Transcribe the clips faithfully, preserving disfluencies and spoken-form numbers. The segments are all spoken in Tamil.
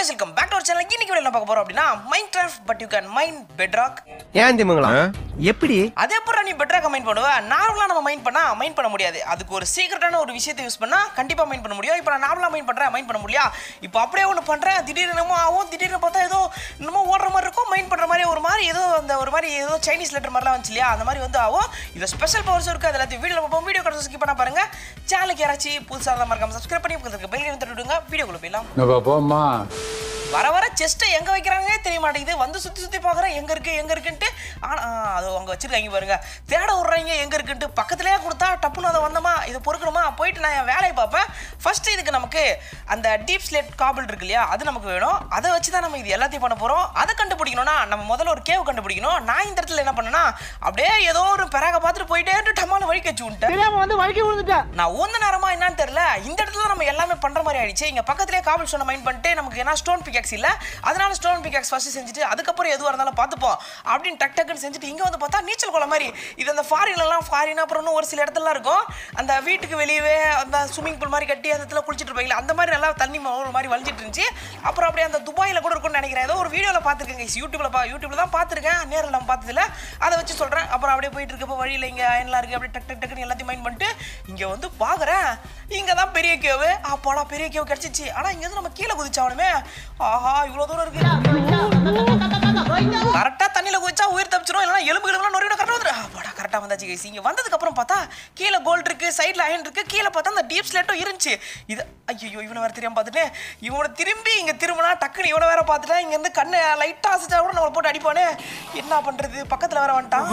guys, welcome back to our channel. இன்னைக்கு வீடியோல பார்க்க போறோம் அப்படினா Minecraft but you can mine bedrock. ஏன் திமுங்களா எப்படி அதே போற நீ bedrock மைன் பண்ணுவ நார்மலா நம்ம மைன் பண்ணா மைன் பண்ண முடியாது. அதுக்கு ஒரு சீக்ரெட்டான ஒரு விஷயத்தை யூஸ் பண்ணா கண்டிப்பா மைன் பண்ண முடியும். இப்போ நான் நார்மலா மைன் பண்றேன் மைன் பண்ண முடியல. இப்போ அப்படியே ஒன்னு பண்றேன் திடீர்னு என்னமோ ஆகும் திடீர்னு பார்த்தா ஏதோ என்னமோ ஓடுற மாதிரி இருக்கும் மைன் பண்ற மாதிரி ஒரு மாதிரி ஏதோ அந்த ஒரு மாதிரி ஏதோ சைனீஸ் லெட்டர் மாதிரிலாம் வந்துச்சு இல்லையா அந்த மாதிரி வந்து ஆகும். இது ஸ்பெஷல் பவர்ஸ் இருக்கு. அதெல்லாம் வீடியோல பார்ப்போம். வீடியோ கடைசி ஸ்கிப் பண்ணா பாருங்க. சேனலுக்கு யாராச்சும் புதுசா இருந்தா மறக்காம சப்ஸ்கிரைப் பண்ணி பக்கத்துல பெல் ஐகானை தட்டிடுங்க. வீடியோக்குள்ள போய்லாம். நம்ம போமா வர வர செஸ்ட்டை எங்கே வைக்கிறாங்க தெரிய மாட்டேங்குது. வந்து சுற்றி சுற்றி பார்க்குறேன் எங்கே இருக்குது எங்கே இருக்குன்ட்டு. ஆனால் அது அவங்க வச்சுருக்காங்க பாருங்க. தேட விட்றாங்க எங்கே இருக்குன்ட்டு. பக்கத்துலேயே கொடுத்தா டப்புன்னு அதை வந்தோமா இதை பொறுக்கணுமா போயிட்டு நான் என் வேலையை பார்ப்பேன். ஃபஸ்ட்டு இதுக்கு நமக்கு அந்த டீப் ஸ்லேட் காபிள் இருக்கு இல்லையா அது நமக்கு வேணும். அதை வச்சு தான் நம்ம இது எல்லாத்தையும் பண்ண போகிறோம். அதை கண்டுபிடிக்கணும்னா நம்ம முதல்ல ஒரு கேவ் கண்டுபிடிக்கணும். நான் இந்த இடத்துல என்ன பண்ணேன்னா அப்படியே ஏதோ ஒரு பெறாக பார்த்துட்டு போயிட்டே டம்மால வழி கச்சு விட்டேன். வந்து வழிக்கு விழுந்துட்டேன். நான் ஊந்த நேரமா என்னன்னு தெரியல. இந்த இடத்துல நம்ம எல்லாமே பண்ணுற மாதிரி ஆயிடுச்சு. இங்கே பக்கத்துலேயே காபிள் சொன்ன மைண்ட் பண்ணிட்டு நமக்கு என்ன ஸ்டோன் பிக் இல்ல அதனால ஸ்டோன் பிகாக்ஸ் ஃபர்ஸ்ட் செஞ்சுட்டு அதுக்கப்புறம் எதுவா இருந்தாலும் பார்த்துப்போம் அப்படின்னு டக் டக்குன்னு செஞ்சுட்டு இங்க வந்து பார்த்தா நீச்சல் குளம் மாதிரி இது அந்த ஃபாரின்ல எல்லாம் ஃபாரின் அப்புறம் ஒரு சில இடத்துல இருக்கும் அந்த வீட்டுக்கு வெளியவே அந்த ஸ்விமிங் பூல் மாதிரி கட்டி அந்த இடத்துல குளிச்சிட்டு இருப்பாங்க அந்த மாதிரி நல்லா தண்ணி ஒரு மாதிரி வலிஞ்சிட்டு இருந்துச்சு. அப்புறம் அப்படியே அந்த துபாயில கூட இருக்கும்னு நினைக்கிறேன். ஏதோ ஒரு வீடியோல பார்த்துருக்கேன் யூடியூப்ல பா யூடியூப்ல தான் பார்த்துருக்கேன் நேரில் நம்ம பார்த்ததில்ல அதை வச்சு சொல்றேன். அப்புறம் அப்படியே போயிட்டு இருக்கப்போ வழியில இங்க அயன்லாம் இருக்கு அப்படியே டக் டக் டக்குன்னு எல்லாத்தையும் மைண்ட் பண்ணிட்டு இங்க வந்து பாக்குறேன் இங்க தான் பெரிய கேவு. அப்போடா பெரிய கேவு கிடைச்சிச்சு. ஆனா இங்க இருந்து நம்ம கீழே குதிச்சாவணுமே. ஆஹா இவ்வளவு தூரம் இருக்கு. கரெக்டா தண்ணியில குதிச்சா உயிர் தப்பிச்சிரும் இல்லைன்னா எலும்பு எலும்புலாம் நொறியோட கரெக்டா வந்துடும். அப்போடா கரெக்டா வந்தாச்சு கைஸ். இங்க வந்ததுக்கு அப்புறம் பார்த்தா கீழே கோல்டு இருக்கு சைட்ல அயன் இருக்கு கீழே பார்த்தா அந்த டீப் ஸ்லேட்டும் இருந்துச்சு. இது ஐயோ இவனை வேற தெரியாம பார்த்துட்டு இவனை திரும்பி இங்க திரும்பினா டக்குன்னு இவனை வேற பார்த்துட்டேன். இங்க இருந்து கண்ணை லைட்டா அசைச்சா கூட நம்ம போட்டு அடிப்பானே. என்ன பண்றது பக்கத்துல வேற வந்துட்டான்.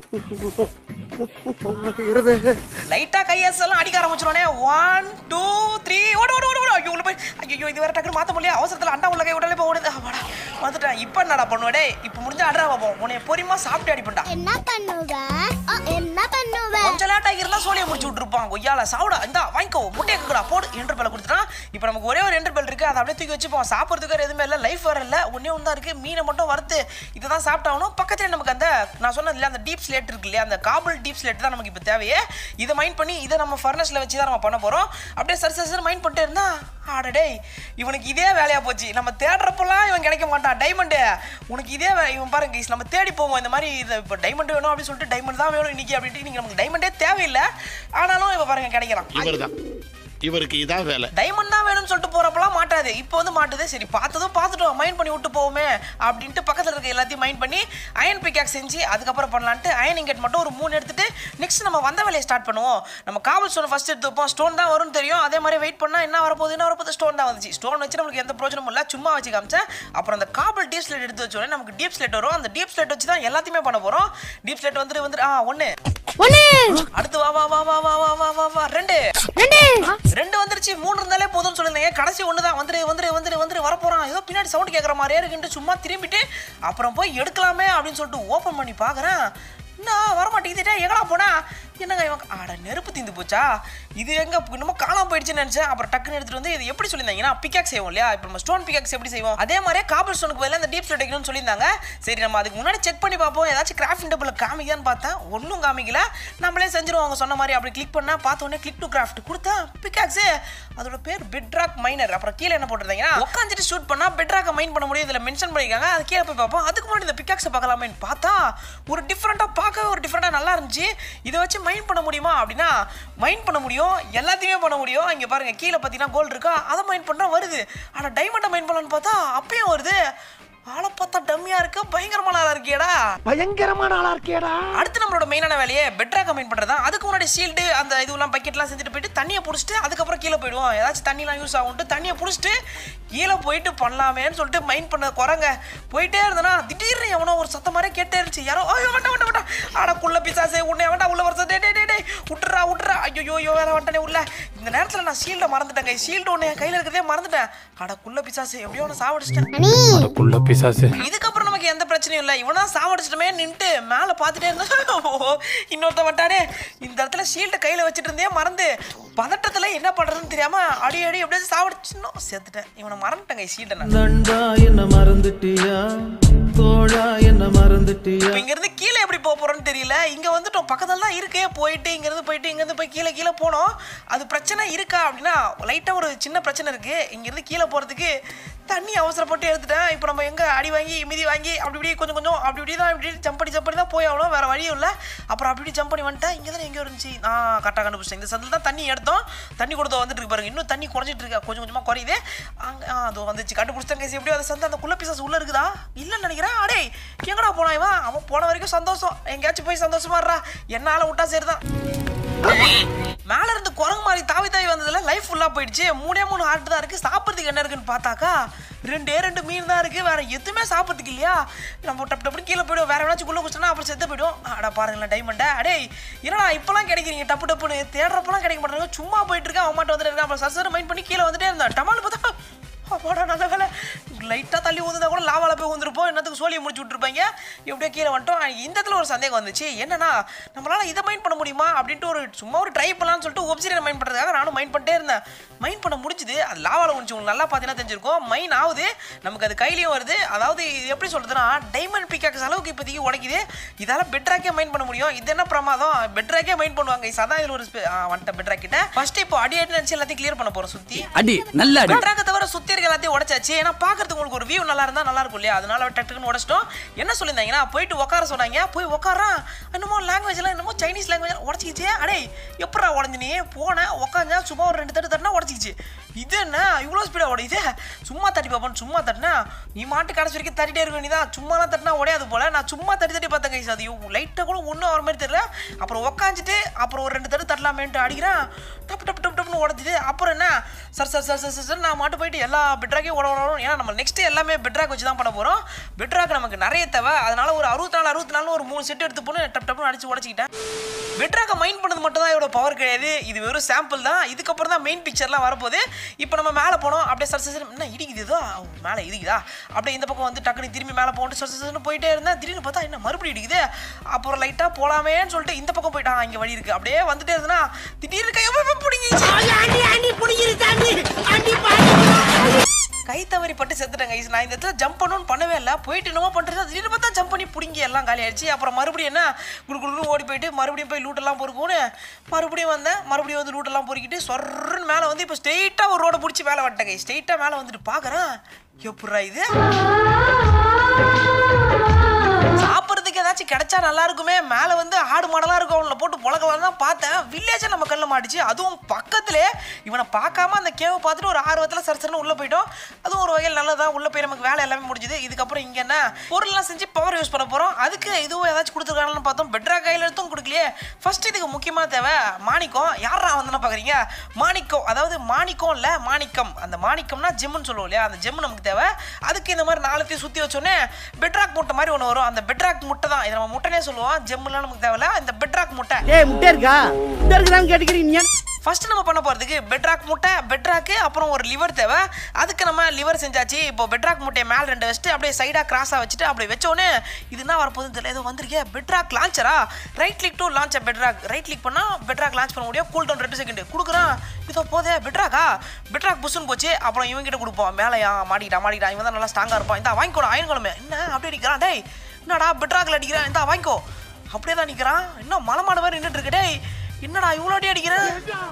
லைட்டா கையெல்லாம் அடிக்க ஆரம்பிச்சிருவானே. ஒன் டூ த்ரீ ஓடு ஓடு ஓடு ஐயோ உள்ள போய் ஐயோ இது வேற டக்குன்னு மாத்த முடியல. அவசரத்துல அண்டா உள்ள கை உடனே போய் ஓடுது. வாடா வந்துட்டேன். இப்போ என்னடா பண்ணுவடே இப்போ முடிஞ்சா அட்ரா பார்ப்போம். உன்னை பொறிமா சாப்பிட்டு அடிப்பண்டா. என்ன பண்ணுவ என்ன பண்ணுவ கொஞ்ச லேட் ஆகிருந்தா சோழியை முடிச்சு விட்டுருப்பான். கொய்யால சாவுடா இந்தா வாங்கிக்கோ முட்டையை கேட்கடா போடு என்டர் பெல்ல கொடுத்துட்டான். இப்போ நமக்கு ஒரே ஒரு என்டர் பெல் இருக்கு அதை அப்படியே தூக்கி வச்சுப்போம். சாப்பிட்றதுக்கு வேறு எதுவுமே இல்லை லைஃப் வேற இல்லை ஒன்னே ஒன்று தான் இருக்கு மீனை மட்டும் வறுத்து இதை தான் சாப்பிட்டாகணும். பக்கத்துல நமக்கு அந்த நான் சொன்னது இல்லை அந்த டீப் ஸ்லேட் இருக்கு இல்லையா அந்த காபிள் டீப் ஸ்லேட் தான் நமக்கு இப்போ தேவையே. இதை மைண்ட் பண்ணி இதை நம்ம ஃபர்னஸ்ல வச்சு தான் நம்ம பண்ண போறோம். அப்படியே சரி சரி சரி மைண்ட் பண்ணிட்டே இருந்தா ஆடடே இவனுக்கு இதே வேலையா போச்சு. நம்ம தேடுறப்பெல்லாம் இவன் கிடைக்க மாட்டான் டைமண்டு. உனக்கு இதே இவன் பாருங்க கைஸ் நம்ம தேடி போவோம் இந்த மாதிரி இது இப்போ டைமண்ட் வேணும் அப்படின்னு சொல்லிட்டு டைமண்ட் தான் வேணும் இன்னைக்கு அப்படின்ட்டு நீங்க நமக்கு டைமண்டே தேவையில்லை. ஆனாலும் இவன் பாருங்க கிடைக்கிறான். இவர்தான் இவருக்கு இதான் வேலை. டைமண்ட் தான் வேணும்னு சொல்லிட்டு போறப்பெல்லாம் மாட்டாது. இப்போ வந்து மாட்டுது. சரி பார்த்ததும் பார்த்துட்டோம் மைண்ட் பண்ணி விட்டு போவோமே அப்படின்ட்டு பக்கத்தில் இருக்க எல்லாத்தையும் மைண்ட் பண்ணி அயன் பிக்காக் செஞ்சு அதுக்கப்புறம் பண்ணலான்ட்டு அயன் இங்கெட் மட்டும் ஒரு மூணு எடுத்துட்டு நெக்ஸ்ட் நம்ம வந்த வேலையை ஸ்டார்ட் பண்ணுவோம். நம்ம காவல் ஸ்டோன் ஃபர்ஸ்ட் எடுத்து வைப்போம். ஸ்டோன் தான் வரும்னு தெரியும். அதே மாதிரி வெயிட் பண்ணா என்ன வரப்போகுது என்ன வரப்போகுது ஸ்டோன் தான் வந்துச்சு. ஸ்டோன் வச்சு நமக்கு எந்த பிரோஜனமும் இல்லை சும்மா வச்சு காமிச்சேன். அப்புறம் அந்த காபிள் டீப் ஸ்லேட் எடுத்து வச்சோடனே நமக்கு டீப் ஸ்லேட் வரும். அந்த டீப் ஸ்லேட் வச்சு தான் எல்லாத்தையுமே பண்ண போறோம். டீப் ஸ்லேட் வந்துட்டு வந்துட்டு ஆ ஒன்று அடுத்து வா வா வா வா வா வா வா வா வா ரெண்டு ரெண்டு வந்துருச்சு. மூணு இருந்தாலே போதும்னு சொல்லியிருந்தீங்க. கடைசி ஒன்று தான் வந்துரு வந்துரு வந்துரு வந்துரு வரப்போறான். ஏதோ பின்னாடி சவுண்ட் கேட்குற மாதிரியே இருக்குன்ட்டு சும்மா திரும்பிட்டு அப்புறம் போய் எடுக்கலாமே அப்படின்னு சொல்லிட்டு ஓப்பன் பண்ணி பார்க்குறேன். என்ன வரமாட்டேங்குதுட்டே எங்கடா போனா என்னங்க இவன் ஆட நெருப்பு தீந்து போச்சா இது எங்க இன்னமும் காணாம போயிடுச்சுன்னு நினைச்சேன். அப்புறம் டக்குன்னு எடுத்துட்டு வந்து இது எப்படி சொல்லியிருந்தாங்கன்னா பிக்காக் செய்வோம் இல்லையா இப்போ நம்ம ஸ்டோன் பிக்காக்ஸ் எப்படி செய்வோம் அதே மாதிரியே காபிள் ஸ்டோனுக்கு பதிலாக அந்த டீப் ஸ்லேட் வைக்கணும்னு சொல்லியிருந்தாங்க. சரி நம்ம அதுக்கு முன்னாடி செக் பண்ணி பார்ப்போம் ஏதாச்சும் கிராஃப்டிங் டேபிள் காமிக்கான்னு பார்த்தேன். ஒன்றும் காமிக்கல. நம்மளே செஞ்சிருவோம் அவங்க சொன்ன மாதிரி. அப்படி கிளிக் பண்ணா பார்த்த உடனே கிளிக் டு கிராஃப்ட் கொடுத்தேன் பிக்காக்ஸு. அதோட பேர் பெட்ராக் மைனர். அப்புறம் கீழே என்ன போட்டுருந்தாங்கன்னா உட்காந்துட்டு ஷூட் பண்ணா பெட்ராக்கை மைன் பண்ண முடியும் இதில் மென்ஷன் பண்ணியிருக்காங்க. அது கீழே போய் பார்ப்போம். அதுக்கு முன்னாடி இந்த பிக்காக்ஸை பார்க்கலாமேன்னு பார்த்தா ஒரு டிஃப்ரெண்டாக பார்க்க ஒரு டிஃப்ரெண்டாக நல்லா இருந்துச்சு. இதை வச்சு மைன் பண்ண முடியுமா அப்படின்னா மைன் பண்ண முடியும் எல்லாத்தையுமே பண்ண முடியும். இங்கே பாருங்க கீழே பார்த்தீங்கன்னா கோல்டு இருக்கா அதை மைன் பண்ணா வருது. ஆனால் டைமண்டை மைன் பண்ணலான்னு பார்த்தா அப்பயும் வருது. ஆளை பார்த்தா டம்மியா இருக்கு பயங்கரமான ஆளா இருக்கியடா பயங்கரமான ஆளா இருக்கியடா. அடுத்து நம்மளோட மெயினான வேலையை பெட்ராக் மைன் பண்றதா. அதுக்கு முன்னாடி ஷீல்டு அந்த இதுலாம் பக்கெட்லாம் செஞ்சுட்டு போயிட்டு தண்ணியை பிடிச்சிட்டு அதுக்கப்புறம் கீழே போயிடுவோம். ஏதாச்சும் தண்ணிலாம் யூஸ் ஆகும்ட்டு தண்ணியை பிடிச்சிட்டு கீழே போயிட்டு பண்ணலாமேன்னு சொல்லிட்டு மைண்ட் பண்ண குறங்க போயிட்டே இருந்தேன்னா திடீர்னு எவனோ ஒரு சத்தம் மாதிரி கேட்டே இருந்துச்சு. யாரோ ஐயோ வேண்டாம் வேண்டாம் வேண்டாம் ஆனா குள்ள பிசாசே உன்னை வேண்டாம் உள்ள வருஷம் டே டே டே டே விட்டுறா விட்டுறா ஐயோ ஐயோ வேற வந்துட்டனே உள்ள. இந்த நேரத்தில் நான் ஷீல்டை மறந்துட்டேன். ஷீல்டு ஒன்று என் கையில் இருக்கிறதே மறந்துட்டேன். அட குள்ள பிசாசே எப்படியோ ஒன்று சாவடிச்சிட்டேன். இதுக்கப்புறம் நமக்கு எந்த பிரச்சனையும் இல்லை. இவனா சாவடிச்சிட்டமே நின்ட்டு மேலே பார்த்துட்டே இருந்தா இன்னொருத்த வட்டானே இந்த இடத்துல ஷீல்டு கையில் வச்சுட்டு இருந்தே மறந்து பதட்டத்துல என்ன பண்றதுன்னு தெரியாம அடி அடி எப்படியாச்சும் சாவடிச்சுனோம் செத்துட்டேன். இவனை மறந்துட்டேங்க ஷீல்டை நான். நண்பா என்ன மறந்துட்டியா தோழா என்ன மறந்துட்டியா. இங்க இருந்து கீழே எப்படி போக போறோம்னு தெரியல. இங்க வந்துட்டோம் பக்கத்துல தான் இருக்கே போயிட்டு இங்க இருந்து போயிட்டு இங்க இருந்து போய் கீழே கீழே போனோம். அது பிரச்சனை இருக்கா அப்படின்னா லைட்டா ஒரு சின்ன பிரச்சனை இருக்கு. இங்க இருந்து கீழே போறதுக்கு தண்ணி அவசரப்பட்டு எடுத்துட்டேன். இப்போ நம்ம எங்கே அடி வாங்கி மிதி வாங்கி அப்படி இப்படி கொஞ்சம் கொஞ்சம் அப்படி இப்படி தான் இப்படி ஜம்ப் பண்ணி ஜம்ப் பண்ணி தான் போய் ஆகணும், வேறு வழியும் இல்லை. அப்புறம் அப்படி இப்படி ஜம்ப் பண்ணி வந்துட்டேன். இங்கே தான் எங்கே இருந்துச்சு, நான் கரெக்டாக கண்டுபிடிச்சேன். இந்த சந்தில் தான் தண்ணி எடுத்தோம், தண்ணி கொடுத்தோ வந்துட்டு இருக்கு பாருங்க. இன்னும் தண்ணி குறைஞ்சிட்டு இருக்கா, கொஞ்சம் கொஞ்சமாக குறையுது. அங்கே அது வந்துச்சு, கண்டுபிடிச்சிட்டேன் கைஸ். எப்படியோ அந்த சந்தை அந்த குள்ள பீசஸ் உள்ளே இருக்குதா இல்லைன்னு நினைக்கிறேன். அடே எங்கடா போனா இவன்? அவன் போன வரைக்கும் சந்தோஷம், எங்கேயாச்சும் போய் சந்தோஷமா இருறா, என்னால் விட்டா சரிதான். மேல இருந்து குரங்கு மாதிரி தாவி தாவி வந்ததுல லைஃப் ஃபுல்லா போயிடுச்சு. மூணே மூணு ஹார்ட் தான் இருக்கு. சாப்பிட்றதுக்கு என்ன இருக்குன்னு பார்த்தாக்கா ரெண்டே ரெண்டு மீன் தான் இருக்கு, வேற எதுவுமே சாப்பிட்றதுக்கு இல்லையா. நம்ம டப்பு டப்புனு கீழே போயிடும், வேற எவனாச்சும் குள்ள குடிச்சோன்னா அப்புறம் செத்து போயிடும். அடா பாருங்களேன் டைமண்டை. அடே என்னடா இப்பெல்லாம் கிடைக்கிறீங்க டப்பு டப்புன்னு, தேடுறப்பெல்லாம் கிடைக்க மாட்டாங்க. சும்மா போயிட்டு இருக்கேன், அவன் மாட்ட வந்துட்டு இருக்கான். அப்புறம் சர்சர் மைண்ட் பண்ணி கீழே வந்துட்டே இருந்தான். டமால் பார்த்தா அப்பாடா நல்ல வேலை, லைட்டாக தள்ளி ஊந்துதா கூட லாவால போய் வந்துருப்போம், என்னத்துக்கு சோழியை முடிச்சு விட்டுருப்பாங்க. எப்படியோ கீழே வந்துட்டோம். இந்த இடத்துல ஒரு சந்தேகம் வந்துச்சு, என்னன்னா நம்மளால இதை மைண்ட் பண்ண முடியுமா அப்படின்ட்டு ஒரு சும்மா ஒரு ட்ரை பண்ணலான்னு சொல்லிட்டு ஒப்சிடியன் மைண்ட் பண்ணுறதுக்காக நானும் மைண்ட் பண்ணிட்டே இருந்தேன். மைண்ட் பண்ண முடிஞ்சுது, அது லாவால முடிச்சு. உங்களுக்கு நல்லா பார்த்தீங்கன்னா தெரிஞ்சிருக்கும், மைன் ஆகுது, நமக்கு அது கையிலையும் வருது. அதாவது இது எப்படி சொல்றதுன்னா டைமண்ட் பிக்காக்ஸ் அளவுக்கு இப்போதைக்கு உடைக்குது. இதால பெட்ராக்கே மைண்ட் பண்ண முடியும். இது என்ன பிரமாதம், பெட்ராக்கே மைண்ட் பண்ணுவாங்க. அதான் இதில் ஒரு வந்துட்ட பெட்ராக் கிட்ட ஃபர்ஸ்ட் இப்போ அடி அடி நினச்சி எல்லாத்தையும் கிளியர் பண்ண போகிறோம். சுற்றி அடி நல்ல பெட்ராக்கை தவிர சுற்றி இருக்க எல்லாத்தையும் உடைச்சாச்சு. ஏன்னா பார்க்கறதுக்கு உங்களுக்கு ஒரு வியூ நல்லா இருந்தால் நல்லா இருக்கும் இல்லையா, அதனால டக்குன்னு உடச்சிட்டோம். என்ன சொல்லியிருந்தாங்கன்னா போயிட்டு உட்கார சொன்னாங்க. போய் உட்காரான், என்னமோ லாங்குவேஜ் எல்லாம் என்னமோ சைனீஸ் லாங்குவேஜ் உடச்சிக்கிச்சு. அடே எப்படா உடஞ்சி நீ போனேன் உட்காந்தா சும்மா ஒரு ரெண்டு தட்டு தட்டினா உடச்சிக்கிச்சு. இது என்ன இவ்வளோ ஸ்பீடாக உடையுது, சும்மா தட்டி பார்ப்போன்னு சும்மா தட்டினா நீ மாட்டு கடைசி வரைக்கும் தட்டிட்டே இருக்க வேண்டியதான். சும்மாலாம் தட்டினா உடையாது போல. நான் சும்மா தட்டி தட்டி பார்த்தேன் கைஸ், அது லைட்டாக கூட ஒன்றும் ஆகிற மாதிரி தெரியல. அப்புறம் உட்காந்துட்டு அப்புறம் ஒரு ரெண்டு தட்டு தட்டலாமேன்ட்டு அடிக்கிறேன், டப்பு டப்பு டப்பு டப்புன்னு உடச்சிது. அப்புறம் என்ன sir sir sir sir sir நான் மாட்டு போயிட்டு எல்லா பெட்ராக்கையும் உட உடணும். ஏன்னா நம்ம நெக்ஸ்ட்டு எல்லாமே பெட்ராக் வச்சு தான் பண்ண போகிறோம். பெட்ராக் நமக்கு நிறைய தேவை, அதனால ஒரு அறுபத்தி நாலு அறுபத்தி நாலு ஒரு மூணு செட் எடுத்து போன்னு டப் டப்புன்னு அடிச்சு உடச்சிக்கிட்டேன். பெட்ராக்கை மைண்ட் பண்ணது மட்டும் தான் இதோட பவர் கிடையாது, இது வெறும் சாம்பிள் தான். இதுக்கப்புறம் தான் மெயின் பிக்சர்லாம் வரப்போகுது. இப்போ நம்ம மேலே போனோம், அப்படியே சர் சர் என்ன இடிக்குதோ மேலே இடிக்குதா, அப்படியே இந்த பக்கம் வந்து டக்குனு திரும்பி மேலே போட்டு சர் சர்னு போயிட்டே இருந்தேன். திடீர்னு பார்த்தா என்ன மறுபடியும் இடிக்குது. அப்புறம் லைட்டாக போகலாமேன்னு சொல்லிட்டு இந்த பக்கம் போயிட்டான், இங்கே வழி இருக்குது. அப்படியே வந்துட்டே இருந்தேன்னா திடீர்னு கையை பிடிங்கிச்சு, கை தவறி பட்டு செத்துட்டேன் கைஸ். நான் இந்த இடத்துல ஜம்ப் பண்ணணும்னு பண்ணவே இல்லை, போயிட்டு என்னமோ பண்ணுறது திடீர்னு பார்த்தா ஜம்ப் பண்ணி பிடிங்கி எல்லாம் காலி ஆயிடுச்சு. அப்புறம் மறுபடியும் என்ன குடு குடு ஓடி போயிட்டு மறுபடியும் போய் லூட்டெல்லாம் பொறுக்கும்னு மறுபடியும் வந்தேன். மறுபடியும் வந்து லூட்டெல்லாம் பொறுக்கிட்டு சொர்ன்னு மேலே வந்து இப்போ ஸ்ட்ரெயிட்டாக ஒரு ரோடை பிடிச்சி மேலே வந்துட்டேன் கைஸ். ஸ்ட்ரெயிட்டாக மேலே வந்துட்டு பார்க்குறேன், எப்படா இது சாப்பிட்றதுக்கு ஏதாச்சும் கிடைச்சா நல்லா இருக்குமே. மேலே வந்து ஆடு மாடெல்லாம் இருக்கும், அவங்கள போட்டு புழக்கலாம் தான் பார்த்தேன். வில்லேஜை நம்ம கண்ணில் மாட்டிச்சு, அதுவும் பக்கத்துலேயே. இவனை பார்க்காம அந்த கேவை பார்த்துட்டு ஒரு ஆர்வத்தில் சரசரன்னு உள்ளே போயிட்டோம். அதுவும் ஒரு வகையில் நல்லதான், உள்ளே போய் நமக்கு வேலை எல்லாமே முடிஞ்சுது. இதுக்கப்புறம் இங்கே என்ன பொருள்லாம் செஞ்சு பவர் யூஸ் பண்ண போகிறோம். அதுக்கு இதுவும் ஏதாச்சும் கொடுத்துருக்காங்கன்னு பார்த்தோம். பெட்ராக் கையில் எடுத்தும் கொடுக்கலையே. ஃபர்ஸ்ட் இதுக்கு முக்கியமாக தேவை மாணிக்கம். யாரா வந்து பார்க்குறீங்க, மாணிக்கம், அதாவது மாணிக்கம் இல்லை மாணிக்கம். அந்த மாணிக்கம்னா ஜெம்முன்னு சொல்லுவோம் இல்லையா, அந்த ஜெம்மு நமக்கு தேவை. அதுக்கு இந்த மாதிரி நாலுத்தையும் சுற்றி வச்சோன்னே பெட்ராக் முட்டை மாதிரி ஒன்று வரும். அந்த பெட்ராக் முட்டை தான் இதை நம்ம முட்டைனே சொல்லுவோம், ஜெம்முலாம் நமக்கு தேவையில்ல. இந்த பெட்ராக் முட்டை ஏய் முட்டை இருக்கா முட்டை இருக்குதான்னு கேட்டுக்கிறீங்க. ஃபர்ஸ்ட் நம்ம பண்ண போகிறதுக்கு பெட்ராக் முட்டை, பெட்ராக்கு அப்புறம் ஒரு லிவர் தேவை. அதுக்கு நம்ம லிவர் செஞ்சாச்சு. இப்போ பெட்ராக் முட்டையை மேலே ரெண்டு வச்சுட்டு அப்படியே சைடாக கிராஸாக வச்சுட்டு அப்படியே வச்சோன்னே இது என்ன வரப்போகுதுன்னு தெரியல. ஏதோ வந்திருக்கேன் பெட்ராக் லான்ச்சரா. Right click to launch bedrock. Right click பண்ணால் பெட்ராக் லான்ச் பண்ண முடியும். கூல் டவுன் ரெண்டு செகண்ட் கொடுக்குறான். இதோ போதே பெட்ராக்கா, பெட்ராக் புஷ்ஷுன்னு போச்சு. அப்புறம் இவங்கிட்ட கொடுப்போம். மேலேயா மாட்டிக்கிட்டா மாட்டிக்கிட்டா இவன் தான் நல்லா ஸ்ட்ராங்காக இருப்பான். இந்த வாங்கிக்கோ அயன் குழம்பு. என்ன அப்படியே அடிக்கிறான், டேய் என்னடா பெட்ராக்ல அடிக்கிறான், இந்த வாங்கிக்கோ. அப்படியே தான் அடிக்கிறான். இன்னும் மலை மாடு மாதிரி நின்றுட்டு இருக்கு. டேய் என்னடா இவ்வளோ அடி அடிக்கிறேன்,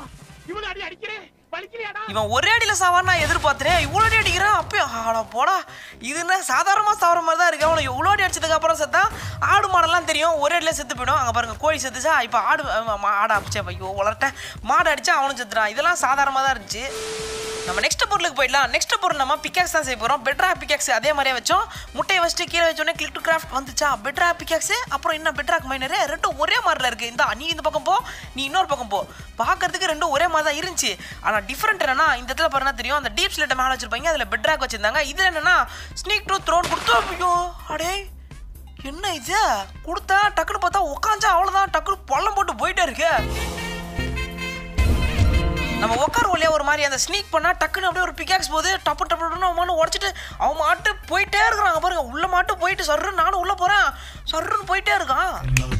இவன் ஒரே அடியில் சாவார் நான் எதிர்பார்த்தேன். இவ்வளோ அடி அடிக்கிறான். அப்பயே ஆடா போடா, இது என்ன சாதாரணமாக சாப்பிட்ற மாதிரி தான் இருக்கு. அவனை எவ்வளோ அடி அடிச்சதுக்கு அப்புறம் செத்தா ஆடு மாடெல்லாம் தெரியும், ஒரே அடியில் செத்து போயிடும். அங்கே பாருங்க கோழி செத்துச்சா, இப்போ ஆடு ஆடா அடிச்சா ஐயோ வளர்ட்டேன் மாடு அடிச்சா அவனும் செத்துறான். இதெல்லாம் சாதாரணமாக தான் இருந்துச்சு. நம்ம நெக்ஸ்ட் பொருளுக்கு போயிடலாம். நெக்ஸ்ட் பொருள் நம்ம பிக்காக்ஸ் தான் செய்ய போகிறோம். பெட்ராக் பிக்காக்ஸ் அதே மாதிரியே வச்சோம். முட்டையை வச்சுட்டு கீழே வச்சோடனே கிளிக் டு கிராஃப்ட் வந்துச்சா. பெட்ராக் பிக்காக்ஸ் அப்புறம் என்ன பெட்ராக் மைனரு ரெண்டும் ஒரே மாதிரில இருக்குது. இந்த நீ இந்த பக்கம் போ, நீ இன்னொரு பக்கம் போ. பார்க்கறதுக்கு ரெண்டும் ஒரே மாதிரி தான் இருந்துச்சு. ஆனால் டிஃப்ரெண்ட் என்னன்னா இந்த இடத்துல பாருன்னா தெரியும், அந்த டீப் ஸ்லேட்டை மேலே வச்சிருப்பாங்க, அதில் பெட்ராக் வச்சிருந்தாங்க. இதில் என்னன்னா ஸ்னீக் டு த்ரோன் கொடுத்தோம். ஐயோ அடே என்ன இது கொடுத்தா டக்குன்னு பார்த்தா உட்காந்தா அவ்வளோதான், டக்குன்னு பள்ளம் போட்டு போயிட்டே இருக்கு. நம்ம உட்காருவோம் இல்லையா ஒரு மாதிரி, அந்த ஸ்னீக் பண்ணால் டக்குன்னு அப்படியே ஒரு பிக்காக்ஸ் போகுது. டப்பு டப்பு டப்புன்னு அவன் உடச்சிட்டு அவன் மாட்டு போயிட்டே இருக்கிறாங்க பாருங்க. உள்ள மாட்டு போயிட்டு சர்ன்னு நானும் உள்ளே போகிறேன், சர்ன்னு போயிட்டே இருக்கான்.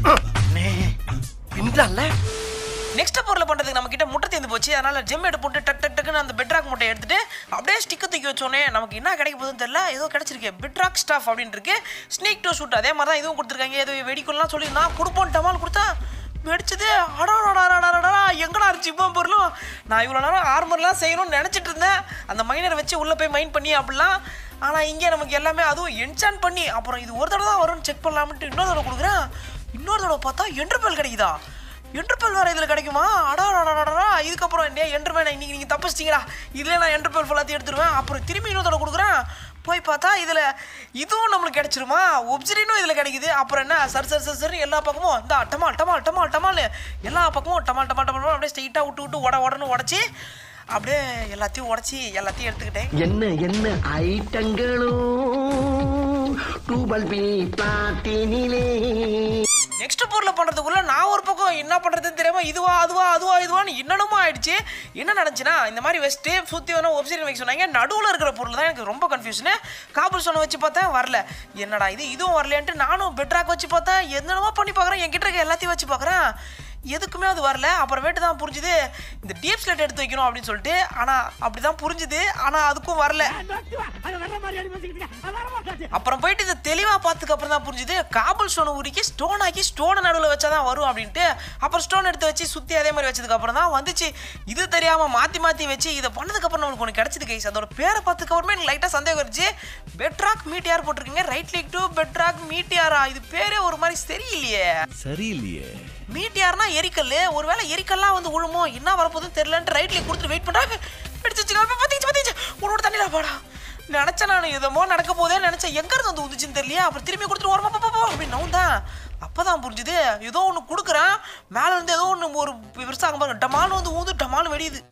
நெக்ஸ்ட் பொருளை பண்ணுறதுக்கு நம்ம கிட்ட முட்டை தேர்ந்து போச்சு. அதனால ஜெம் எடுத்து போட்டு டக் டக் டக்குன்னு அந்த பெட்ராக் முட்டையை எடுத்துட்டு அப்படியே ஸ்டிக்கை தூக்கி வச்சோன்னே நமக்கு என்ன கிடைக்க போகுதுன்னு தெரியல. ஏதோ கிடைச்சிருக்கு பெட்ராக் ஸ்டாஃப் அப்படின்னு இருக்கு. ஸ்னீக் டோ ஷூட் அதே மாதிரி தான் இதுவும் கொடுத்துருக்காங்க. ஏதோ வெடிக்கொல்லாம் சொல்லியிருந்தான் கொடுப்போம். டமால் கொடுத்தா வெடிச்சது. அடாடா எங்கடா இருந்துச்சு இப்போ பொருளும். நான் இவ்வளோ நேரம் ஆர்மர்லாம் செய்யணும்னு நினச்சிட்டு இருந்தேன் அந்த மைனரை வச்சு உள்ளே போய் மைண்ட் பண்ணி அப்படிலாம். ஆனால் இங்கே நமக்கு எல்லாமே அதுவும் என்சான் பண்ணி அப்புறம் இது ஒரு தடவை தான் வரும்னு செக் பண்ணலாம்ட்டு இன்னொரு தடவை கொடுக்குறேன். இன்னொரு தடவை பார்த்தா என்டர்பெல் கிடைக்குதா? என்டர்பெல் வேறு இதில் கிடைக்குமா? அடாடா இதுக்கப்புறம் என்ன என்டர்பெல் இன்னைக்கு நீங்கள் தப்பிச்சிட்டிங்களா? இதில் நான் என்டர்பெல் ஃபுல்லாத்தையும் எடுத்துருவேன். அப்புறம் திரும்பி இன்னொரு தடவை கொடுக்குறேன். போய் பார்த்தா இதில் இதுவும் நம்மளுக்கு கிடைச்சிருமா? ஒப்சிடினும் இதில் கிடைக்குது. அப்புறம் என்ன சர் சர் சர் சரி எல்லா பக்கமும் இந்த டமால் டமால் டமால் டமால் எல்லா பக்கமும் டமால் டமால் டமால் அப்படியே ஸ்ட்ரெயிட்டாக விட்டு விட்டு உட உடனே உடச்சி அப்படியே எல்லாத்தையும் உடச்சி எல்லாத்தையும் எடுத்துக்கிட்டேன். என்ன என்ன ஐட்டங்களும் டூபல் பி பிளாட்டினிலே. நெக்ஸ்ட் பொருளை பண்ணுறதுக்குள்ள நான் ஒரு பக்கம் என்ன பண்ணுறதுன்னு தெரியாமல் இதுவா அதுவா அதுவா இதுவான்னு என்னென்னமோ ஆயிடுச்சு. என்ன நடந்துச்சுன்னா இந்த மாதிரி வச்சுட்டு சுற்றி வேணும் ஒப்சிடியன் வைக்க சொன்னாங்க. நடுவில் இருக்கிற பொருள் தான் எனக்கு ரொம்ப கன்ஃபியூஷனு. காபுல் ஸ்டோனை வச்சு பார்த்தேன் வரல. என்னடா இது இதுவும் வரலையான்ட்டு நானும் பெட்ராக் வச்சு பார்த்தேன். என்னென்னமோ பண்ணி பார்க்குறேன். என்கிட்ட இருக்க எல்லாத்தையும் வச்சு பார்க்குறேன். எதுக்குமே அது வரல. அப்புறமேட்டு தான் புரிஞ்சுது இந்த டீப் ஸ்லேட் எடுத்து வைக்கணும் அப்படின்னு சொல்லிட்டு. ஆனால் அப்படி தான் புரிஞ்சுது. ஆனால் அதுக்கும் வரல. அப்புறம் போயிட்டு இதை தெளிவாக பார்த்துக்கு அப்புறம் தான் புரிஞ்சுது காபுல் ஸ்டோனை உருக்கி ஸ்டோன் ஆக்கி ஸ்டோனை நடுவில் வச்சா தான் வரும் அப்படின்ட்டு. அப்புறம் ஸ்டோன் எடுத்து வச்சு சுற்றி அதே மாதிரி வச்சதுக்கப்புறம் தான் வந்துச்சு. இது தெரியாமல் மாற்றி மாற்றி வச்சு இதை பண்ணதுக்கப்புறம் நம்மளுக்கு ஒன்று கிடச்சிது கைஸ். அதோட பேரை பார்த்துக்கப்புறமே எனக்கு லைட்டாக சந்தேகம் இருந்துச்சு. பெட்ராக் மீட்டியார் போட்டிருக்கீங்க. ரைட் லிங்க் டு பெட்ராக் மீட்டியாரா? இது பேரே ஒரு மாதிரி சரியில்லையே. சரியில்லையே. மீட்டியார்னா எரிக்கல். ஒருவேளை எரிக்கல்லாம் வந்து உழுமோ என்ன வரப்போதுன்னு தெரியலன்ட்டு ரைட்லேயே கொடுத்துட்டு வெயிட் பண்ணுறாங்க. பிடிச்சிச்சு பத்திச்சு பத்திச்சு உன்னோட தண்ணியில் பாடா நினச்சேன். நான் எதமோ நடக்க போதே நினச்சேன். எங்கேருந்து வந்து ஊந்துச்சுன்னு தெரியலையா? அப்புறம் திரும்பி கொடுத்துட்டு ஓரமா பாப்பா அப்படின்னு நவுந்தான். அப்போ தான் புரிஞ்சுது ஏதோ ஒன்று கொடுக்குறேன். மேலே இருந்து ஏதோ ஒன்று ஒரு பெருசாக பாருங்க டமாலும் வந்து ஊந்து டமாலும் வெடியுது.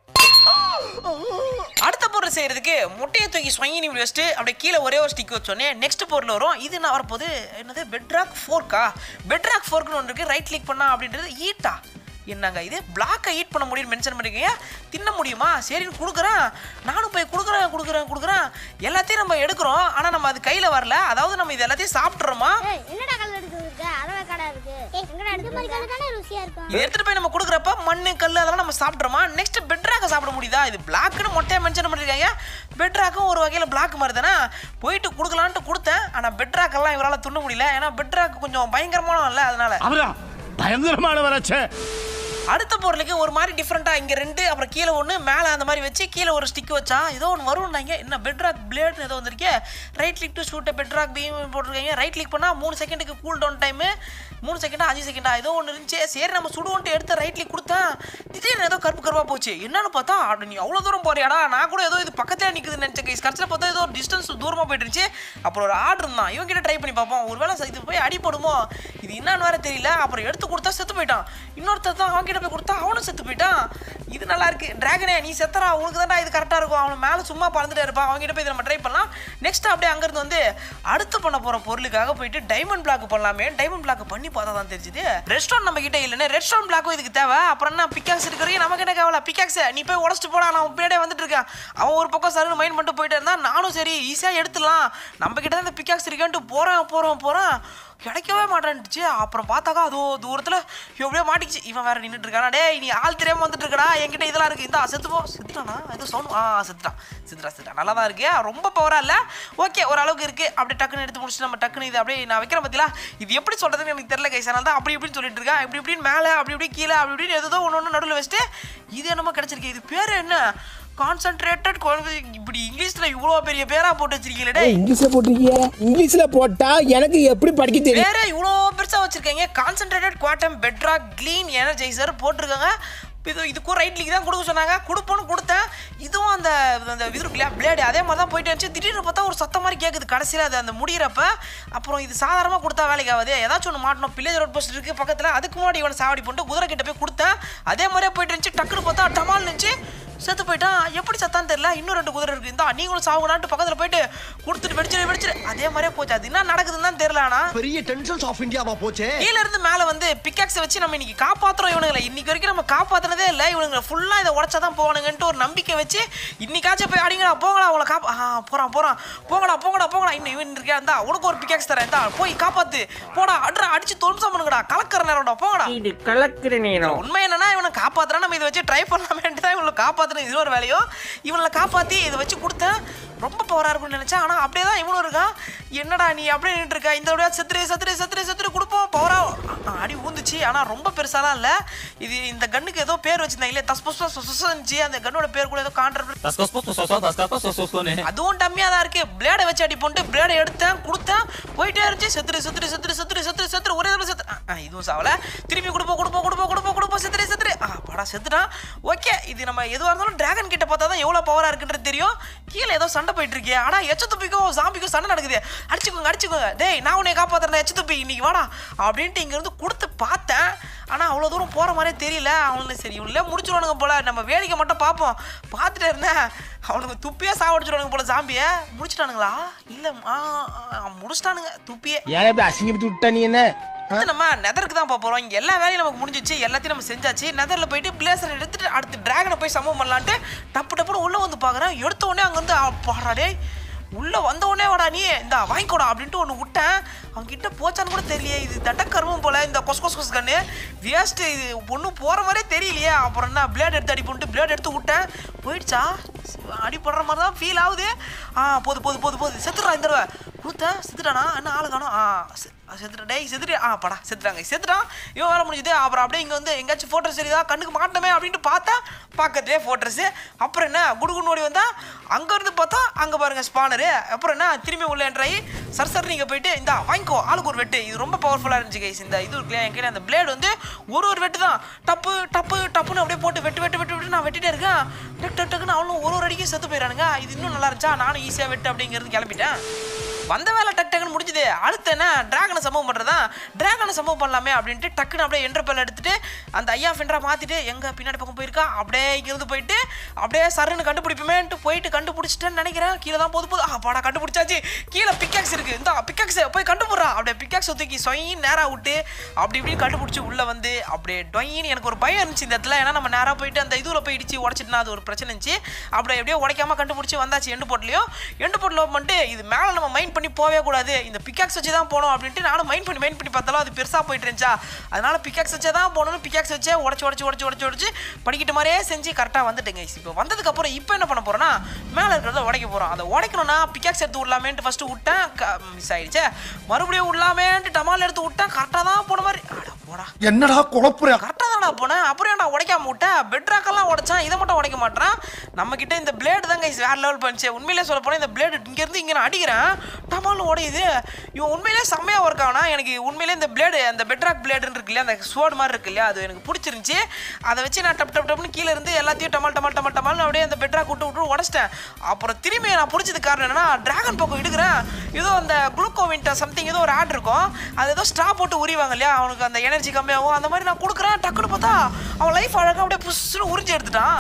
அடுத்த பொருள் செய்யறதுக்கு முட்டையை தூக்கி ஸ்வங்கி இப்படி வச்சுட்டு அப்படியே கீழே ஒரே ஒரு ஸ்டிக் வச்சோன்னே நெக்ஸ்ட் பொருள் வரும். இது என்ன வரப்போது? என்னது பெட்ராக் ஃபோர்க்கா? பெட்ராக் ஃபோர்க்னு ஒன்று இருக்கு. ரைட் கிளிக் பண்ணா அப்படின்றது ஈட்டா? என்னங்க இது பிளாக்கை ஈட் பண்ண முடியும்னு மென்ஷன் பண்ணிருக்கீங்க. தின்ன முடியுமா? சரின்னு கொடுக்குறேன். நானும் போய் கொடுக்குறேன் கொடுக்குறேன் கொடுக்குறேன் எல்லாத்தையும் நம்ம எடுக்கிறோம். ஆனால் நம்ம அது கையில் வரல. அதாவது நம்ம இது எல்லாத்தையும் சாப்பிட்றோமா? என்னடா கல் எடுத்துருக்கு? அரவை கடை இருக்கு. எங்கடா எடுத்து மாதிரி கல் தானே ருசியா இருக்கும். இது எடுத்துட்டு போய் நம்ம கொடுக்குறப்ப மண்ணு கல் அதெல்லாம் நம்ம சாப்பிட்றோமா? நெக்ஸ்ட் பெட்ராக்கை சாப்பிட முடியுதா? இது பிளாக்னு மொட்டையை மென்ஷன் பண்ணிருக்காங்க. பெட்ராக்கும் ஒரு வகையில் பிளாக் மாதிரி தானே. போயிட்டு கொடுக்கலான்ட்டு கொடுத்தேன். ஆனால் பெட்ராக்கெல்லாம் இவரால் துண்ண முடியல. ஏன்னா பெட்ராக் கொஞ்சம் பயங்கரமான இல்லை. அதனால அவரா பயங்கரமானவராச்சே. அடுத்த பொருளுக்கு ஒரு மாதிரி டிஃப்ரெண்ட்டாக இங்கே ரெண்டு அப்புறம் கீழே ஒன்று மேலே அந்த மாதிரி வச்சு கீழே ஒரு ஸ்டிக் வச்சா ஏதோ ஒன்று வரும்னாங்க. என்ன பெட்ராக் பிளேட்னு ஏதோ வந்திருக்கே. Right click to shoot bedrock beam போட்டிருக்காங்க. ரைட் கிளிக் பண்ணால் மூணு செகண்டுக்கு கூல் டவுன் டைமு. மூணு செகண்டா அஞ்சு செகண்டா ஏதோ ஒன்று இருந்துச்சு. சரி நம்ம சுடுவோன்ட்டு எடுத்து ரைட் கிளிக் கொடுத்தேன். திடீர்னு ஏதோ கருப்பு கருப்பாக போச்சு. என்னன்னு பார்த்தா நீ அவ்வளோ தூரம் போறியாடா? நான் கூட ஏதோ இது பக்கத்தில் நிற்குதுன்னு நினச்ச கைஸ். கடைசியில் பார்த்தா ஏதோ ஒரு டிஸ்டன்ஸ் தூரமாக போயிட்டு இருந்துச்சு. அப்புறம் ஒரு ஆர்டர் இருந்தான். இவங்கிட்ட ட்ரை பண்ணி பார்ப்போம். ஒரு வேளை இது போய் அடிப்படுமோ இது என்னன்னு வேற தெரியல. அப்புறம் எடுத்து கொடுத்தா செத்து போயிட்டான். இன்னொருத்தர் தான் அவன்கிட்ட போய் கொடுத்தா அவனும் செத்து போயிட்டான். இது நல்லா இருக்கு. டிராகனே நீ செத்தரா உனக்கு தான்டா இது கரெக்டாக இருக்கும். அவன் மேலே சும்மா பறந்துட்டே இருப்பான். அவங்ககிட்ட போய் இதை நம்ம ட்ரை பண்ணலாம். நெக்ஸ்ட் அப்படியே அங்கேருந்து வந்து அடுத்து பண்ண போகிற பொருளுக்காக போயிட்டு டைமண்ட் பிளாக் பண்ணலாமே. டைமண்ட் பிளாக் பண்ணி பார்த்தா தான் தெரிஞ்சுது ரெஸ்டாரண்ட் நம்ம கிட்ட இல்லைன்னு. ரெஸ்டாரண்ட் பிளாக்கும் இதுக்கு தேவை. அப்புறம் என்ன பிக்காக்ஸ் இருக்கிறீங்க நமக்கு என்ன தேவை? பிக்காக்ஸ் நீ போய் உடச்சிட்டு போடா. நான் பின்னாடியே வந்துட்டு இருக்கேன். அவன் ஒரு பக்கம் சருன்னு மைண்ட் பண்ணிட்டு போயிட்டே இருந்தான். நானும் சரி ஈஸியாக எடுத்துடலாம் நம்ம கிட்ட தான் இந்த பிக்காக்ஸ் இருக்கேன்ட்டு போகிறேன் போகிறோம் போகிறேன் கிடைக்கவே மாட்டேன்ட்டுச்சு. அப்புறம் பார்த்தாக்கா அதோ தூரத்தில் எப்படியோ மாட்டிக்கிச்சு. இவன் வேறு நின்றுட்டு இருக்கானா. டே நீ ஆள் தெரியாமல் வந்துட்டு இருக்கடா. என்கிட்ட இதெல்லாம் இருக்குது. இந்த செத்துப்போ செத்துட்டானா ஏதோ சவுண்ட். ஆ செத்துட்டான் செத்துட்டா செத்துட்டா நல்லா தான் இருக்கு. ரொம்ப பவராக இல்லை. ஓகே ஓரளவுக்கு இருக்குது. அப்படியே டக்குன்னு எடுத்து முடிச்சுட்டு நம்ம டக்குன்னு இது அப்படியே நான் வைக்கிறேன் பார்த்தீங்களா. இது எப்படி சொல்கிறதுன்னு எனக்கு தெரியல கைஸ். அதனால தான் அப்படி இப்படின்னு சொல்லிட்டு இருக்கேன். இப்படி இப்படின்னு மேலே அப்படி இப்படி கீழே அப்படி இப்படின்னு ஏதோ ஒன்று ஒன்று நடுவில் வச்சுட்டு இது என்னமோ கிடச்சிருக்கு. இது பேர் என்ன? கான்சென்ட்ரேட்டட். இப்படி இங்கிலீஷ்ல இவ்வளோ பெரிய பேரா போட்டு வச்சிருக்கீங்களே. இங்கிலீஷ்ல போட்டிருக்கீங்க. இங்கிலீஷ்ல போட்டா எனக்கு எப்படி படிக்க தெரியும்? வேற இவ்வளோ பெருசா வச்சிருக்கீங்க. Concentrated quantum bedrock clean energizer போட்டிருக்காங்க. இது இதுக்கும் ரைட் கிளிக் தான் கொடுக்க சொன்னாங்க. கொடுப்போன்னு கொடுத்தேன். இதுவும் அந்த அந்த இது இருக்குல்ல பிளேடு அதே மாதிரி தான் போயிட்டு இருந்துச்சு. திடீர்னு பார்த்தா ஒரு சத்தம் மாதிரி கேட்குது கடைசியில் அது அந்த முடிகிறப்ப. அப்புறம் இது சாதாரணமாக கொடுத்தா வேலைக்கு ஆகாது. ஏதாச்சும் ஒன்று மாட்டணும். பில்லேஜ் ரோட் போஸ்ட் இருக்குது பக்கத்தில். அதுக்கு முன்னாடி இவனை சாவடி பண்ணிட்டு குதிரை கிட்ட போய் கொடுத்தேன். அதே மாதிரியே போயிட்டு இருந்துச்சு. டக்குன்னு பார்த்தா டமால் இருந்துச்சு. செத்து போயிட்டான். எப்படி சத்தான்னு தெரியல. இன்னும் ரெண்டு குதிரை இருக்குது. இந்த நீங்களும் சாவுனான்ட்டு பக்கத்தில் போயிட்டு கொடுத்துட்டு வெடிச்சிரு வெடிச்சிரு அதே மாதிரியே போச்சு. அது என்ன நடக்குதுன்னு தான் தெரியல. ஆனால் பெரிய டென்ஷன்ஸ் ஆஃப் இந்தியாவா போச்சு. கீழே இருந்து மேலே வந்து பிக்காக்ஸை வச்சு நம்ம இன்னைக்கு காப்பாற்றுறோம். இவனுங்களை இன்னைக்கு வரைக்கும் நம்ம காப்பாற்றினதே இல்லை. இவனுங்களை ஃபுல்லாக இதை உடச்சா தான் போவானுங்கன்ட்டு ஒரு நம்பிக்கை வச்சு இன்னைக்காச்சும் போய் அடிங்கடா போங்கடா அவங்கள காப்பா. ஆ போகிறான் போகிறான் போங்கடா போங்கடா போங்கடா. இன்னும் இவன் இருக்கா இருந்தா உனக்கு ஒரு பிக்காக்ஸ் தரேன். இருந்தா போய் காப்பாற்று போடா. அட்ரா அடிச்சு தொம்சம் பண்ணுங்கடா. கலக்கிற நேரம்டா போங்கடா. இது கலக்கிற நேரம். உண்மை என்னன்னா இவனை காப்பாற்றுறா நம்ம இதை வச்சு ட்ரை பண்ணலாமேன்ட்டு தான் இவங்களை காப்பாற்றுறது. இது ஒரு வேலையோ இவனை காப்பாற்றி இதை வச்சு கொடுத்தேன். ரொம்ப பவராக இருக்கும்னு நினச்சேன். ஆனால் அப்படியே தான் இவனும் இருக்கான். என்னடா நீ அப்படியே நின்று இருக்க இந்த விட செத்துரு செத்துரு செத்துரு செத்துரு கொடுப்போம் பவரா அடி ஊந்துச்சு ஆனால் ரொம்ப பெருசாலாம் இல்லை இது இந்த கன்னுக்கு ஏதோ பேர் வச்சிருந்தாங்களே தஸ் புஸ் இருந்துச்சு அந்த கன்னோட பேர் கூட ஏதோ கான்ட்ராக்ட் அதுவும் டம்மியாக தான் இருக்கு பிளேடை வச்சு அடி போட்டு பிளேடை எடுத்தேன் கொடுத்தேன் போயிட்டே இருந்துச்சு செத்துரு செத்துரு செத்துரு செத்துரு செத்துரு செத்துரு ஒரே தடவை செத்து இதுவும் சாவல திருப்பி கொடுப்போம் கொடுப்போம் கொடுப்போம் கொடுப்போம் கொடுப்போம் செத்துரு செத்துரு ஆ படா செத்துட்டான் ஓகே இது நம்ம எதுவாக இருந்தாலும் டிராகன் கிட்ட பார்த்தா தான் எவ்வளோ பவராக இருக்குன்றது தெரியும் கீழே ஏதோ சண்டை போயிட்டு இருக்கே ஆனால் எச்ச துப்பிக்கும் சாம்பிக்கும் சண்டை நடக்குது அடிச்சுக்கோங்க அடிச்சுக்கோங்க டேய் நான் உன்னை காப்பாற்றுறேன் எச்ச துப்பி இன்னைக்கு வாடா அப்படின்ட்டு இங்கேருந்து கொடுத்து பார்த்தேன் ஆனால் அவ்வளோ தூரம் போகிற மாதிரியே தெரியல அவனுக்கு சரி இவங்களே முடிச்சிருவானுங்க போல நம்ம வேடிக்கை மட்டும் பார்ப்போம் பார்த்துட்டே இருந்தேன் அவனுக்கு துப்பியே சாவடிச்சிருவானுங்க போல சாம்பியை முடிச்சிட்டானுங்களா இல்லை முடிச்சிட்டானுங்க துப்பியே ஏன் இப்படி அசிங்கப்பட்டு விட்டா நீ என்ன நம்ம நெதருக்கு தான் போகிறோம் இங்கே எல்லா வேலையும் நமக்கு முடிஞ்சிச்சு எல்லாத்தையும் நம்ம செஞ்சாச்சு நெதரில் போயிட்டு பிளேசர் எடுத்துட்டு அடுத்து டிராகனை போய் சம்பவம் பண்ணலான்ட்டு டப்பு டப்புன்னு உள்ளே வந்து பார்க்குறேன் எடுத்த உடனே அங்கே வந்து பாடாடே உள்ளே வந்த உடனே வாடா நீ இந்த வாங்கிக்கோடா அப்படின்ட்டு ஒன்று விட்டேன் அவங்ககிட்ட போச்சான்னு கூட தெரியலையே இது தட்டக்கருமம் போல் இந்த கொஸ் கொஸ் கொஸ் கண்ணு வேஸ்ட்டு இது ஒன்றும் போகிற மாதிரியே தெரியலையே அப்புறம் என்ன பிளேட் எடுத்து அடி பண்ணிட்டு பிளேட் எடுத்து விட்டேன் போயிடுச்சா அடிப்படுற மாதிரி தான் ஃபீல் ஆகுது ஆ போது போது போது போது செத்துடுறா இந்த தடவை கொடுத்தேன் செத்துட்டானா என்ன ஆளு காணும் ஆ செத்துட்டா டேய் செத்துட்டு ஆ படா செத்துட்டாங்க செத்துட்டான் இவன் வேலை முடிஞ்சுது அப்புறம் அப்படியே இங்கே வந்து எங்கேயாச்சும் ஃபோட்டோஸ் சரிதா கண்ணுக்கு மாட்டோமே அப்படின்ட்டு பார்த்தா பார்க்கறதே ஃபோட்டோஸு அப்புறம் என்ன குடுகுன்னு ஓடி வந்தால் அங்கேருந்து பார்த்தா அங்கே பாருங்கள் ஸ்பானரு அப்புறம் என்ன திரும்பி உள்ள என்ட்ராயி சர் சர் நீங்கள் போயிட்டு இந்த வாங்கிக்கோ ஆளுக்கு ஒரு வெட்டு இது ரொம்ப பவர்ஃபுல்லாக இருந்துச்சு கைஸ் இந்த இது இருக்குல்லையா என் கையில் அந்த பிளேடு வந்து ஒரு ஒரு வெட்டு தான் டப்பு டப்பு டப்புன்னு அப்படியே போட்டு வெட்டு வெட்டு வெட்டு வெட்டு நான் வெட்டிட்டே இருக்கேன் டக்கு டக்கு டக்குன்னு அவனும் ஒரு ஒரு அடிக்கும் செத்து போயிடறானுங்க இது இன்னும் நல்லா இருந்துச்சா நானும் ஈஸியாக வெட்டு அப்படிங்கிறது கிளம்பிட்டேன் வந்த வேலை டக் டக்குன்னு முடிஞ்சுது அடுத்து என்ன டிராகனை சம்பவம் பண்ணுறதா டிராகனை சம்பவம் பண்ணலாமே அப்படின்ட்டு டக்குன்னு அப்படியே என்ட்ரு பேல் எடுத்துட்டு அந்த ஐயா ஃப்ரெண்டரை மாற்றிட்டு எங்கே பின்னாடி பக்கம் போயிருக்கா அப்படியே இங்கிருந்து போயிட்டு அப்படியே சருன்னு கண்டுபிடிப்போமேன்ட்டு போயிட்டு கண்டுபிடிச்சிட்டேன்னு நினைக்கிறேன் கீழே தான் போது போது ஆ பாடா கண்டுபிடிச்சாச்சு கீழே பிக்காக்ஸ் இருக்குது இந்த பிக்காக்ஸ் போய் கண்டுபிடுறா அப்படியே பிக்காக்ஸ் தூக்கி சொயின்னு நேராக விட்டு அப்படி இப்படின்னு கண்டுபிடிச்சி உள்ளே வந்து அப்படியே டொயின்னு எனக்கு ஒரு பயம் இருந்துச்சு இந்த இடத்துல ஏன்னா நம்ம நேராக போயிட்டு அந்த இதுவில் போய் இடிச்சு உடச்சிட்டுனா அது ஒரு பிரச்சனை இருந்துச்சு அப்படியே எப்படியோ உடைக்காம கண்டுபிடிச்சி வந்தாச்சு எண்டு போட்லையும் எண்டு போட்டில் பண்ணிட்டு இது மேலே நம்ம மைண்ட் பண்ணி போவே கூடாது இந்த பிக்காக்ஸ் வச்சு தான் போகணும் அப்படின்ட்டு நானும் மைண்ட் பண்ணி மைண்ட் பண்ணி பார்த்தாலும் அது பெருசாக போயிட்டு இருந்துச்சா அதனால பிக்காக்ஸ் வச்சே தான் போகணும்னு பிக்காக்ஸ் வச்சே உடச்சி உடச்சி உடச்சி உடச்சி உடச்சி படிக்கிட்ட மாதிரியே செஞ்சு கரெக்டாக வந்துட்டுங்க இப்போ வந்ததுக்கப்புறம் இப்போ என்ன பண்ண போகிறோன்னா மேலே இருக்கிறத உடைக்க போகிறோம் அதை உடைக்கணும்னா பிக்காக்ஸ் எடுத்து விடலாமேன்ட்டு ஃபஸ்ட்டு விட்டேன் மிஸ் ஆகிடுச்சே மறுபடியும் விடலாமேன்ட்டு டமால் எடுத்து விட்டேன் கரெக்டாக தான் போன மாதிரி போடா என்னடா குழப்புற கரெக்டாக தானே போனேன் அப்புறம் நான் உடைக்காம விட்டேன் பெட்ராக்கெல்லாம் உடைச்சான் இதை மட்டும் உடைக்க மாட்டேன் நம்மக்கிட்ட இந்த பிளேடு தான் கைஸ் வேறு லெவல் பண்ணிச்சு உண்மையிலே சொல்ல போனால் இந்த பிளேடு இங்கேருந்து இங்கே நான் அடிக்கிறேன் டமால் உடையுது இவன் உண்மையிலே செம்மையாக ஒர்க் ஆகுனா எனக்கு உண்மையிலே இந்த பிளேடு அந்த பெட்ராக் பிளேடுன்னு இருக்கு இல்லையா அந்த ஸ்வோர்டு மாதிரி இருக்கு இல்லையா அது எனக்கு பிடிச்சிருந்துச்சி அதை வச்சு நான் டப் டப் டப்னு கீழே இருந்து எல்லாத்தையும் டமால் டமால் டமால் டமால்னு அப்படியே அந்த பெட்ராக் விட்டு விட்டு உடச்சிட்டேன் அப்புறம் திரும்பி நான் பிடிச்சது காரணம் என்னன்னா டிராகன் பக்கம் எடுக்கிறேன் ஏதோ அந்த குளுக்கோவின்ட்ட சம்திங் ஏதோ ஒரு ஆட் இருக்கும் அது ஏதோ ஸ்ட்ரா போட்டு உரிவாங்க இல்லையா அவனுக்கு அந்த எனர்ஜி கம்மியாகும் அந்த மாதிரி நான் கொடுக்குறேன் டக்குன்னு பார்த்தா அவன் லைஃப் அழகாக அப்படியே புஷ்ஷுன்னு உறிஞ்சி எடுத்துட்டான்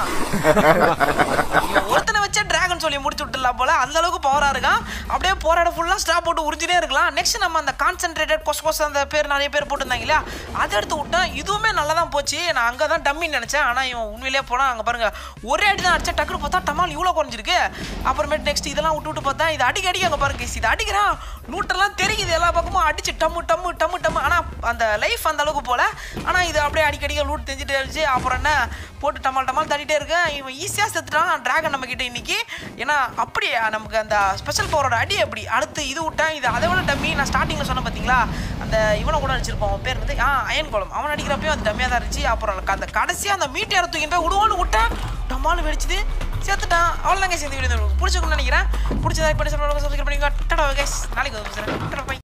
ஒருத்தனை வச்சே டிராகன் சொல்லி முடிச்சு விட்டுலாம் போல அந்த அளவுக்கு பவராக இருக்கான் அப்படியே போராட ஃபுல்லாக ஸ்ட்ரா போட்டு உறிஞ்சினே இருக்கலாம் நெக்ஸ்ட் நம்ம அந்த கான்சென்ட்ரேட்டட் கொஸ் கொஸ் அந்த பேர் நிறைய பேர் போட்டுருந்தாங்க இல்லையா அதை எடுத்து விட்டேன் இதுவுமே நல்லா தான் போச்சு நான் அங்கே தான் டம்மின்னு நினச்சேன் ஆனால் இவன் உண்மையிலே போனால் அங்கே பாருங்கள் ஒரே அடி தான் அடிச்சா டக்குன்னு பார்த்தா டமால் இவ்வளோ குறைஞ்சிருக்கு அப்புறமேட்டு நெக்ஸ்ட் இதெல்லாம் விட்டு விட்டு பார்த்தா இது அடிக்க அடிக்க அங்கே பாருங்க இது அடிக்கிறான் லூட்டெல்லாம் தெரியுது எல்லா பக்கமும் அடிச்சு டம்மு டம்மு டம்மு டம்மு ஆனால் அந்த லைஃப் அந்த அளவுக்கு போல ஆனால் இது அப்படியே அடிக்கடிக்க லூட் தெரிஞ்சுட்டே இருந்துச்சு அப்புறம் என்ன போட்டு டமால் டமால் தட்டிகிட்டே இருக்கேன் இவன் ஈஸியாக செத்துட்டான் டிராகன் நம்மக்கிட்ட இன்னைக்கு ஏன்னா அப்படியே நமக்கு அந்த ஸ்பெஷல் பவரோட அடி அப்படி அடுத்து இது விட்டேன் இது அதை விட டம்மி நான் ஸ்டார்டிங்கில் சொன்னேன் பார்த்தீங்களா அந்த இவனை கூட அடிச்சிருப்போம் அவன் பேர் வந்து ஆ அயன் குளம் அவன் அடிக்கிறப்பையும் அது டம்மியாக தான் இருந்துச்சு அப்புறம் அந்த கடைசியாக அந்த மீட்டை யாரை தூக்கின்னு போய் விடுவோன்னு விட்டேன் டம்மாலும் வெடிச்சுது சேர்த்துட்டான் அவ்வளோதாங்க சேர்ந்து வீடியோ பிடிச்சிக்கணும்னு நினைக்கிறேன் பிடிச்சதா பண்ணி சொல்லுவாங்க சப்ஸ்கிரைப் பண்ணிக்கோங்க டாடா கைஸ் நாளைக்கு வந்து